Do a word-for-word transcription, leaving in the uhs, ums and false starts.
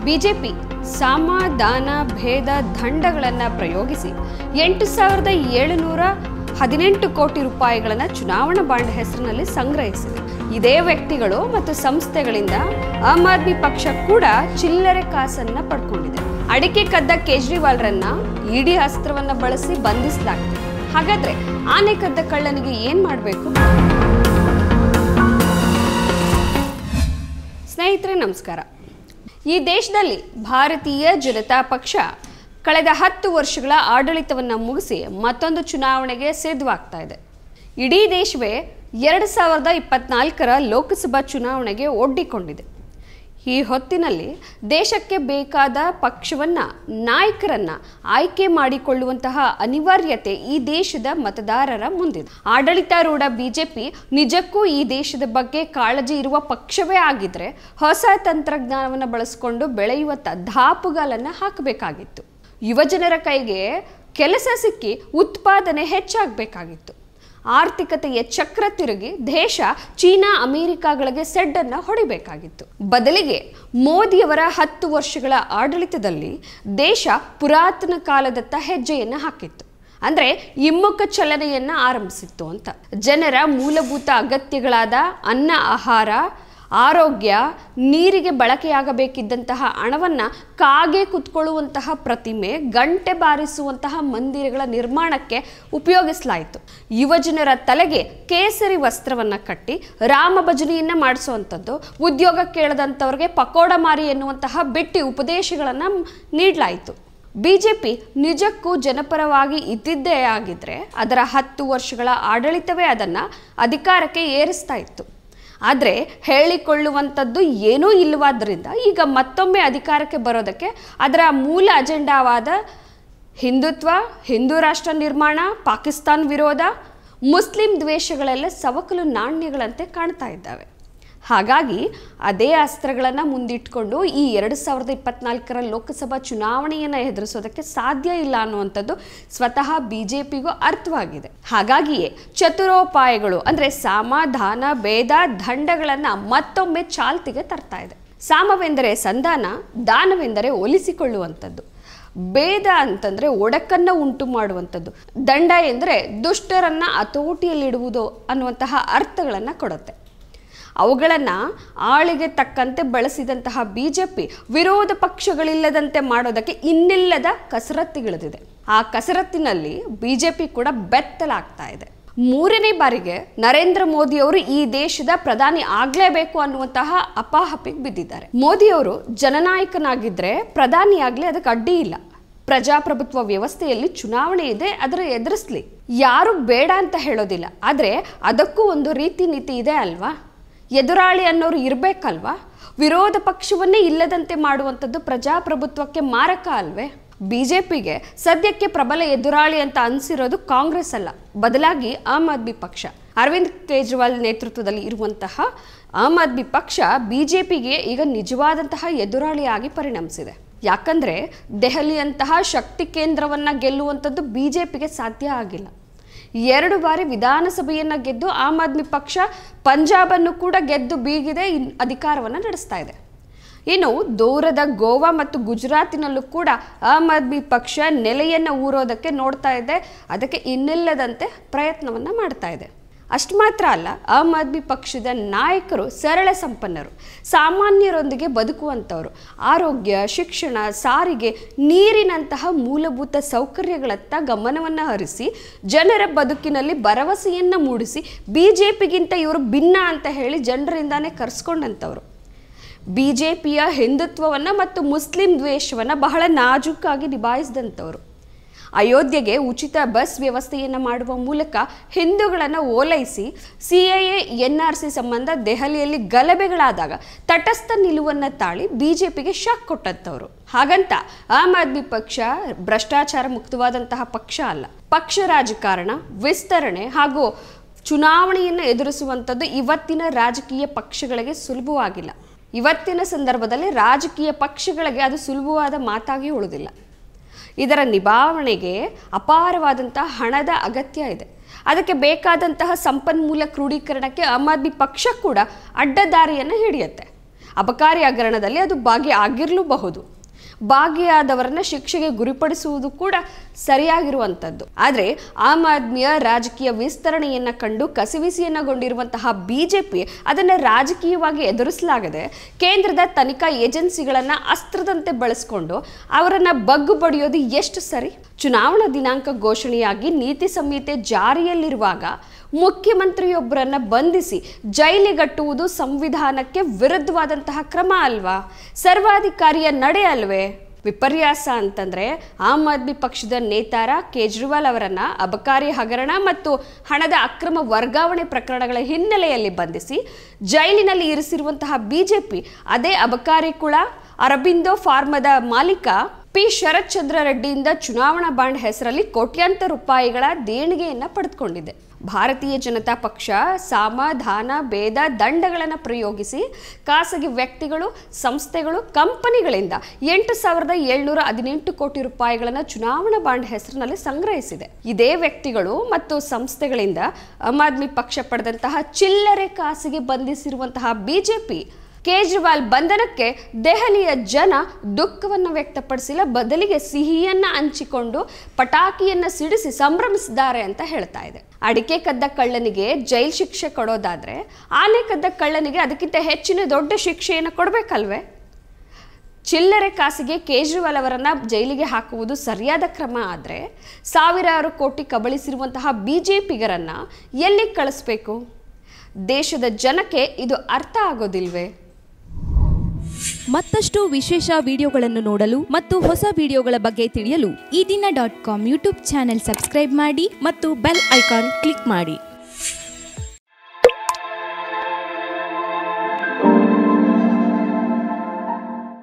BJP ಸಾಮ ದಾನ ಭೇದ ದಂಡಗಳನ್ನು ಪ್ರಯೋಗಿಸಿ ಎಂಟು ಸಾವಿರದ ಏಳುನೂರ ಹದಿನೆಂಟು ಕೋಟಿ ರೂಪಾಯಿಗಳನ್ನು ಚುನಾವಣಾ ಬಾಂಡ್ ಹೆಸರಿನಲ್ಲಿ ಸಂಗ್ರಹಿಸಿದೆ. ಇದೇ ವ್ಯಕ್ತಿಗಳು ಮತ್ತು ಸಂಸ್ಥೆಗಳಿಂದ ಆಮ್ ಆದ್ಮಿ ಪಕ್ಷ ಕೂಡ ಚಿಲ್ಲರೆ ಕಾಸನ್ನ ಪಡ್ಕೊಂಡಿದೆ. ಅಡಿಕೆ ಕದ್ದ ಕೇಜ್ರಿವಾಲ್ರನ್ನ ಇಡಿ ಅಸ್ತ್ರವನ್ನ ಬಳಸಿ ಬಂಧಿಸಲಾಗಿದೆ. ಹಾಗಾದ್ರೆ ಆನೆ ಕದ್ದ ಕಳ್ಳನಿಗೆ ಏನ್ ಮಾಡಬೇಕು? ಸ್ನೇಹಿತರೆ ನಮಸ್ಕಾರ. ಈ ದೇಶದಲ್ಲಿ ಭಾರತೀಯ ಜನತಾ ಪಕ್ಷ ಕಳೆದ ಹತ್ತು ವರ್ಷಗಳ ಆಡಳಿತವನ್ನು ಮುಗಿಸಿ ಮತ್ತೊಂದು ಚುನಾವಣೆಗೆ ಸಿದ್ಧವಾಗ್ತಾ ಇದೆ. ಇಡೀ ದೇಶವೇ ಎರಡು ಸಾವಿರದ ಇಪ್ಪತ್ನಾಲ್ಕರ ಲೋಕಸಭಾ ಚುನಾವಣೆಗೆ ಒಡ್ಡಿಕೊಂಡಿದೆ. ಈ ಹೊತ್ತಿನಲ್ಲಿ ದೇಶಕ್ಕೆ ಬೇಕಾದ ಪಕ್ಷವನ್ನು ನಾಯಕರನ್ನು ಆಯ್ಕೆ ಮಾಡಿಕೊಳ್ಳುವಂತಹ ಅನಿವಾರ್ಯತೆ ಈ ದೇಶದ ಮತದಾರರ ಮುಂದಿದೆ. ಆಡಳಿತಾರೂಢ ಬಿಜೆಪಿ ನಿಜಕ್ಕೂ ಈ ದೇಶದ ಬಗ್ಗೆ ಕಾಳಜಿ ಇರುವ ಪಕ್ಷವೇ ಆಗಿದ್ರೆ ಹೊಸ ತಂತ್ರಜ್ಞಾನವನ್ನು ಬಳಸಿಕೊಂಡು ಬೆಳೆಯುವ ದಾಪುಗಾಲನ್ನು ಹಾಕಬೇಕಾಗಿತ್ತು. ಯುವಜನರ ಕೈಗೆ ಕೆಲಸ ಸಿಕ್ಕಿ ಉತ್ಪಾದನೆ ಹೆಚ್ಚಾಗಬೇಕಾಗಿತ್ತು. ಆರ್ಥಿಕತೆಯ ಚಕ್ರ ತಿರುಗಿ ದೇಶ ಚೀನಾ ಅಮೆರಿಕಾಗಳಿಗೆ ಸೆಡ್ಡನ್ನು ಹೊಡಿಬೇಕಾಗಿತ್ತು. ಬದಲಿಗೆ ಮೋದಿಯವರ ಹತ್ತು ವರ್ಷಗಳ ಆಡಳಿತದಲ್ಲಿ ದೇಶ ಪುರಾತನ ಕಾಲದತ್ತ ಹೆಜ್ಜೆಯನ್ನು ಹಾಕಿತ್ತು. ಅಂದರೆ ಹಿಮ್ಮುಖ ಚಲನೆಯನ್ನು ಆರಂಭಿಸಿತ್ತು ಅಂತ. ಜನರ ಮೂಲಭೂತ ಅಗತ್ಯಗಳಾದ ಅನ್ನ, ಆಹಾರ, ಆರೋಗ್ಯ, ನೀರಿಗೆ ಬಳಕೆಯಾಗಬೇಕಿದ್ದಂತಹ ಹಣವನ್ನು ಕಾಗೆ ಕುತ್ಕೊಳ್ಳುವಂತಹ ಪ್ರತಿಮೆ, ಗಂಟೆ ಬಾರಿಸುವಂತಹ ಮಂದಿರಗಳ ನಿರ್ಮಾಣಕ್ಕೆ ಉಪಯೋಗಿಸಲಾಯಿತು. ಯುವಜನರ ತಲೆಗೆ ಕೇಸರಿ ವಸ್ತ್ರವನ್ನು ಕಟ್ಟಿ ರಾಮ ಭಜನೆಯನ್ನು ಮಾಡಿಸುವಂಥದ್ದು, ಉದ್ಯೋಗ ಕೇಳದಂಥವ್ರಿಗೆ ಪಕೋಡ ಮಾರಿ ಎನ್ನುವಂತಹ ಬಿಟ್ಟಿ ಉಪದೇಶಗಳನ್ನು ನೀಡಲಾಯಿತು. ಬಿಜೆಪಿ ನಿಜಕ್ಕೂ ಜನಪರವಾಗಿ ಇದ್ದಿದ್ದೇ ಆಗಿದ್ರೆ ಅದರ ಹತ್ತು ವರ್ಷಗಳ ಆಡಳಿತವೇ ಅದನ್ನು ಅಧಿಕಾರಕ್ಕೆ ಏರಿಸ್ತಾ ಇತ್ತು. ಆದರೆ ಹೇಳಿಕೊಳ್ಳುವಂಥದ್ದು ಏನೂ ಇಲ್ಲವಾದ್ದರಿಂದ ಈಗ ಮತ್ತೊಮ್ಮೆ ಅಧಿಕಾರಕ್ಕೆ ಬರೋದಕ್ಕೆ ಅದರ ಮೂಲ ಅಜೆಂಡಾವಾದ ಹಿಂದುತ್ವ, ಹಿಂದೂ ರಾಷ್ಟ್ರ ನಿರ್ಮಾಣ, ಪಾಕಿಸ್ತಾನ್ ವಿರೋಧ, ಮುಸ್ಲಿಂ ದ್ವೇಷಗಳೆಲ್ಲ ಸವಕಲು ನಾಣ್ಯಗಳಂತೆ ಕಾಣ್ತಾ ಇದ್ದಾವೆ. ಹಾಗಾಗಿ ಅದೇ ಅಸ್ತ್ರಗಳನ್ನು ಮುಂದಿಟ್ಕೊಂಡು ಈ ಎರಡು ಸಾವಿರದ ಇಪ್ಪತ್ನಾಲ್ಕರ ಲೋಕಸಭಾ ಚುನಾವಣೆಯನ್ನು ಎದುರಿಸೋದಕ್ಕೆ ಸಾಧ್ಯ ಇಲ್ಲ ಅನ್ನುವಂಥದ್ದು ಸ್ವತಃ ಬಿ ಜೆ ಪಿಗೂ ಅರ್ಥವಾಗಿದೆ. ಹಾಗಾಗಿಯೇ ಚತುರೋಪಾಯಗಳು ಅಂದರೆ ಸಾಮ, ದಾನ, ಭೇದ, ದಂಡಗಳನ್ನು ಮತ್ತೊಮ್ಮೆ ಚಾಲ್ತಿಗೆ ತರ್ತಾ ಇದೆ. ಸಾಮವೆಂದರೆ ಸಂಧಾನ, ದಾನವೆಂದರೆ ಒಲಿಸಿಕೊಳ್ಳುವಂಥದ್ದು, ಭೇದ ಅಂತಂದರೆ ಒಡಕನ್ನು ಉಂಟು ಮಾಡುವಂಥದ್ದು, ದಂಡ ಎಂದರೆ ದುಷ್ಟರನ್ನು ಹತೋಟಿಯಲ್ಲಿಡುವುದು ಅನ್ನುವಂತಹ ಅರ್ಥಗಳನ್ನು ಕೊಡುತ್ತೆ. ಅವುಗಳನ್ನು ಆಳಿಗೆ ತಕ್ಕಂತೆ ಬಳಸಿದಂತಹ ಬಿಜೆಪಿ ವಿರೋಧ ಪಕ್ಷಗಳಿಲ್ಲದಂತೆ ಮಾಡೋದಕ್ಕೆ ಇನ್ನಿಲ್ಲದ ಕಸರತ್ತಿಗಿಳಿದಿದೆ. ಆ ಕಸರತ್ತಿನಲ್ಲಿ ಬಿಜೆಪಿ ಕೂಡ ಬೆತ್ತಲಾಗ್ತಾ ಇದೆ. ಮೂರನೇ ಬಾರಿಗೆ ನರೇಂದ್ರ ಮೋದಿ ಅವರು ಈ ದೇಶದ ಪ್ರಧಾನಿ ಆಗಲೇಬೇಕು ಅನ್ನುವಂತಹ ಅಪಾಹಪಿಗೆ ಬಿದ್ದಿದ್ದಾರೆ. ಮೋದಿಯವರು ಜನನಾಯಕನಾಗಿದ್ದರೆ ಪ್ರಧಾನಿ ಆಗಲಿ ಅದಕ್ಕೆ ಅಡ್ಡಿ ಇಲ್ಲ. ಪ್ರಜಾಪ್ರಭುತ್ವ ವ್ಯವಸ್ಥೆಯಲ್ಲಿ ಚುನಾವಣೆ ಇದೆ, ಅದರ ಎದುರಿಸ್ಲಿ, ಯಾರು ಬೇಡ ಅಂತ ಹೇಳೋದಿಲ್ಲ. ಆದರೆ ಅದಕ್ಕೂ ಒಂದು ರೀತಿ ನೀತಿ ಇದೆ ಅಲ್ವಾ? ಎದುರಾಳಿ ಅನ್ನೋರು ಇರಬೇಕಲ್ವಾ? ವಿರೋಧ ಪಕ್ಷವನ್ನೇ ಇಲ್ಲದಂತೆ ಮಾಡುವಂಥದ್ದು ಪ್ರಜಾಪ್ರಭುತ್ವಕ್ಕೆ ಮಾರಕ ಅಲ್ವೇ? ಬಿಜೆಪಿಗೆ ಸದ್ಯಕ್ಕೆ ಪ್ರಬಲ ಎದುರಾಳಿ ಅಂತ ಅನಿಸಿರೋದು ಕಾಂಗ್ರೆಸ್ ಅಲ್ಲ, ಬದಲಾಗಿ ಆಮ್ ಆದ್ಮಿ ಪಕ್ಷ. ಅರವಿಂದ್ ಕೇಜ್ರಿವಾಲ್ ನೇತೃತ್ವದಲ್ಲಿ ಇರುವಂತಹ ಆಮ್ ಆದ್ಮಿ ಪಕ್ಷ ಬಿಜೆಪಿಗೆ ಈಗ ನಿಜವಾದಂತಹ ಎದುರಾಳಿಯಾಗಿ ಪರಿಣಮಿಸಿದೆ. ಯಾಕಂದರೆ ದೆಹಲಿಯಂತಹ ಶಕ್ತಿ ಕೇಂದ್ರವನ್ನು ಗೆಲ್ಲುವಂಥದ್ದು ಬಿಜೆಪಿಗೆ ಸಾಧ್ಯ ಆಗಿಲ್ಲ. ಎರಡು ಬಾರಿ ವಿಧಾನಸಭೆಯನ್ನು ಗೆದ್ದು ಆಮ್ ಆದ್ಮಿ ಪಕ್ಷ ಪಂಜಾಬನ್ನು ಕೂಡ ಗೆದ್ದು ಬೀಗಿದೆ ಅಧಿಕಾರವನ್ನು ನಡೆಸ್ತಾ ಇದೆ. ಇನ್ನು ದೂರದ ಗೋವಾ ಮತ್ತು ಗುಜರಾತಿನಲ್ಲೂ ಕೂಡ ಆಮ್ ಆದ್ಮಿ ಪಕ್ಷ ನೆಲೆಯನ್ನು ಊರೋದಕ್ಕೆ ನೋಡ್ತಾ ಇದೆ. ಅದಕ್ಕೆ ಇನ್ನಿಲ್ಲದಂತೆ ಪ್ರಯತ್ನವನ್ನು ಮಾಡ್ತಾ ಇದೆ. ಅಷ್ಟು ಮಾತ್ರ ಅಲ್ಲ, ಆಮ್ ಆದ್ಮಿ ಪಕ್ಷದ ನಾಯಕರು ಸರಳ ಸಂಪನ್ನರು, ಸಾಮಾನ್ಯರೊಂದಿಗೆ ಬದುಕುವಂಥವರು. ಆರೋಗ್ಯ, ಶಿಕ್ಷಣ, ಸಾರಿಗೆ, ನೀರಿನಂತಹ ಮೂಲಭೂತ ಸೌಕರ್ಯಗಳತ್ತ ಗಮನವನ್ನು ಹರಿಸಿ ಜನರ ಬದುಕಿನಲ್ಲಿ ಭರವಸೆಯನ್ನು ಮೂಡಿಸಿ ಬಿ ಜೆ ಪಿಗಿಂತ ಇವರು ಭಿನ್ನ ಅಂತ ಹೇಳಿ ಜನರಿಂದಾನೇ ಕರೆಸ್ಕೊಂಡಂಥವ್ರು. ಬಿ ಜೆ ಪಿಯ ಹಿಂದುತ್ವವನ್ನು ಮತ್ತು ಮುಸ್ಲಿಂ ದ್ವೇಷವನ್ನು ಬಹಳ ನಾಜೂಕಾಗಿ ನಿಭಾಯಿಸಿದಂಥವ್ರು. ಅಯೋಧ್ಯೆಗೆ ಉಚಿತ ಬಸ್ ವ್ಯವಸ್ಥೆಯನ್ನು ಮಾಡುವ ಮೂಲಕ ಹಿಂದೂಗಳನ್ನು ಓಲೈಸಿ C A A N R C ಸಂಬಂಧ ದೆಹಲಿಯಲ್ಲಿ ಗಲಭೆಗಳಾದಾಗ ತಟಸ್ಥ ನಿಲುವನ್ನು ತಾಳಿ ಬಿಜೆಪಿಗೆ ಶಾಕ್ ಕೊಟ್ಟಂಥವ್ರು. ಹಾಗಂತ ಆಮ್ ಆದ್ಮಿ ಪಕ್ಷ ಭ್ರಷ್ಟಾಚಾರ ಮುಕ್ತವಾದಂತಹ ಪಕ್ಷ ಅಲ್ಲ. ಪಕ್ಷ ರಾಜಕಾರಣ, ವಿಸ್ತರಣೆ ಹಾಗೂ ಚುನಾವಣೆಯನ್ನು ಎದುರಿಸುವಂಥದ್ದು ಇವತ್ತಿನ ರಾಜಕೀಯ ಪಕ್ಷಗಳಿಗೆ ಸುಲಭವಾಗಿಲ್ಲ. ಇವತ್ತಿನ ಸಂದರ್ಭದಲ್ಲಿ ರಾಜಕೀಯ ಪಕ್ಷಗಳಿಗೆ ಅದು ಸುಲಭವಾದ ಮಾತಾಗಿ ಉಳಿದಿಲ್ಲ. ಇದರ ನಿಭಾವಣೆಗೆ ಅಪಾರವಾದಂತಹ ಹಣದ ಅಗತ್ಯ ಇದೆ. ಅದಕ್ಕೆ ಬೇಕಾದಂತಹ ಸಂಪನ್ಮೂಲ ಕ್ರೋಢೀಕರಣಕ್ಕೆ ಆಮ್ ಆದ್ಮಿ ಪಕ್ಷ ಕೂಡ ಅಡ್ಡದಾರಿಯನ್ನು ಹಿಡಿಯುತ್ತೆ. ಅಬಕಾರಿ ಹಗರಣದಲ್ಲಿ ಅದು ಭಾಗಿಯಾಗಿರಲೂಬಹುದು. ಭಾಗಿಯಾದವರನ್ನ ಶಿಕ್ಷೆಗೆ ಗುರಿಪಡಿಸುವುದು ಕೂಡ ಸರಿಯಾಗಿರುವಂಥದ್ದು. ಆದರೆ ಆಮ್ ಆದ್ಮಿಯ ರಾಜಕೀಯ ವಿಸ್ತರಣೆಯನ್ನ ಕಂಡು ಕಸಿವಿಸಿಯನ್ನಗೊಂಡಿರುವಂತಹ ಬಿಜೆಪಿ ಅದನ್ನು ರಾಜಕೀಯವಾಗಿ ಎದುರಿಸಲಾಗದೆ ಕೇಂದ್ರದ ತನಿಖಾ ಏಜೆನ್ಸಿಗಳನ್ನ ಅಸ್ತ್ರದಂತೆ ಬಳಸಿಕೊಂಡು ಅವರನ್ನ ಬಗ್ಗು ಬಡಿಯೋದು ಎಷ್ಟು ಸರಿ? ಚುನಾವಣಾ ದಿನಾಂಕ ಘೋಷಣೆಯಾಗಿ ನೀತಿ ಸಂಹಿತೆ ಜಾರಿಯಲ್ಲಿರುವಾಗ ಮುಖ್ಯಮಂತ್ರಿಯೊಬ್ಬರನ್ನ ಬಂಧಿಸಿ ಜೈಲಿಗಟ್ಟುವುದು ಸಂವಿಧಾನಕ್ಕೆ ವಿರುದ್ಧವಾದಂತಹ ಕ್ರಮ ಅಲ್ವಾ? ಸರ್ವಾಧಿಕಾರಿಯ ನಡೆ ಅಲ್ವೇ? ವಿಪರ್ಯಾಸ ಅಂತಂದ್ರೆ ಆಮ್ ಆದ್ಮಿ ಪಕ್ಷದ ನೇತಾರ ಕೇಜ್ರಿವಾಲ್ ಅವರನ್ನ ಅಬಕಾರಿ ಹಗರಣ ಮತ್ತು ಹಣದ ಅಕ್ರಮ ವರ್ಗಾವಣೆ ಪ್ರಕರಣಗಳ ಹಿನ್ನೆಲೆಯಲ್ಲಿ ಬಂಧಿಸಿ ಜೈಲಿನಲ್ಲಿ ಇರಿಸಿರುವಂತಹ ಬಿಜೆಪಿ ಅದೇ ಅಬಕಾರಿ ಕುಳ ಅರಬಿಂದೋ ಫಾರ್ಮಾದ ಮಾಲೀಕ ಪಿ ಶರತ್ ಚಂದ್ರ ರೆಡ್ಡಿಯಿಂದ ಚುನಾವಣಾ ಬಾಂಡ್ ಹೆಸರಲ್ಲಿ ಕೋಟ್ಯಾಂತರ ರೂಪಾಯಿಗಳ ದೇಣಿಗೆಯನ್ನ ಪಡೆದುಕೊಂಡಿದೆ. ಭಾರತೀಯ ಜನತಾ ಪಕ್ಷ ಸಾಮ ದಾನ ಭೇದ ದಂಡಗಳನ್ನು ಪ್ರಯೋಗಿಸಿ ಖಾಸಗಿ ವ್ಯಕ್ತಿಗಳು, ಸಂಸ್ಥೆಗಳು, ಕಂಪನಿಗಳಿಂದ ಎಂಟು ಸಾವಿರದ ಏಳ್ನೂರ ಹದಿನೆಂಟು ಕೋಟಿ ರೂಪಾಯಿಗಳನ್ನು ಚುನಾವಣಾ ಬಾಂಡ್ ಹೆಸರಿನಲ್ಲಿ ಸಂಗ್ರಹಿಸಿದೆ. ಇದೇ ವ್ಯಕ್ತಿಗಳು ಮತ್ತು ಸಂಸ್ಥೆಗಳಿಂದ ಆಮ್ ಆದ್ಮಿ ಪಕ್ಷ ಪಡೆದಂತಹ ಚಿಲ್ಲರೆ ಕಾಸಿಗೆ ಬಂಧಿಸಿರುವಂತಹ ಬಿಜೆಪಿ ಕೇಜ್ರಿವಾಲ್ ಬಂಧನಕ್ಕೆ ದೆಹಲಿಯ ಜನ ದುಃಖವನ್ನು ವ್ಯಕ್ತಪಡಿಸಿಲ್ಲ, ಬದಲಿಗೆ ಸಿಹಿಯನ್ನ ಹಂಚಿಕೊಂಡು ಪಟಾಕಿಯನ್ನ ಸಿಡಿಸಿ ಸಂಭ್ರಮಿಸಿದ್ದಾರೆ ಅಂತ ಹೇಳ್ತಾ ಇದೆ. ಅಡಿಕೆ ಕದ್ದ ಕಳ್ಳನಿಗೆ ಜೈಲ್ ಶಿಕ್ಷೆ ಕೊಡೋದಾದ್ರೆ ಆನೆ ಕದ್ದ ಕಳ್ಳನಿಗೆ ಅದಕ್ಕಿಂತ ಹೆಚ್ಚಿನ ದೊಡ್ಡ ಶಿಕ್ಷೆಯನ್ನು ಕೊಡಬೇಕಲ್ವೇ? ಚಿಲ್ಲರೆ ಕಾಸಿಗೆ ಕೇಜ್ರಿವಾಲ್ ಅವರನ್ನ ಜೈಲಿಗೆ ಹಾಕುವುದು ಸರಿಯಾದ ಕ್ರಮ ಆದರೆ ಸಾವಿರಾರು ಕೋಟಿ ಕಬಳಿಸಿರುವಂತಹ ಬಿಜೆಪಿಗರನ್ನ ಎಲ್ಲಿ ಕಳಿಸ್ಬೇಕು? ದೇಶದ ಜನಕ್ಕೆ ಇದು ಅರ್ಥ ಆಗೋದಿಲ್ವೇ? ಮತ್ತಷ್ಟು ವಿಶೇಷ ವಿಡಿಯೋಗಳನ್ನು ನೋಡಲು ಮತ್ತು ಹೊಸ ವಿಡಿಯೋಗಳ ಬಗ್ಗೆ ತಿಳಿಯಲು Ee Dina dot com YouTube channel subscribe ಮಾಡಿ ಮತ್ತು ಬೆಲ್ ಐಕಾನ್ ಕ್ಲಿಕ್ ಮಾಡಿ.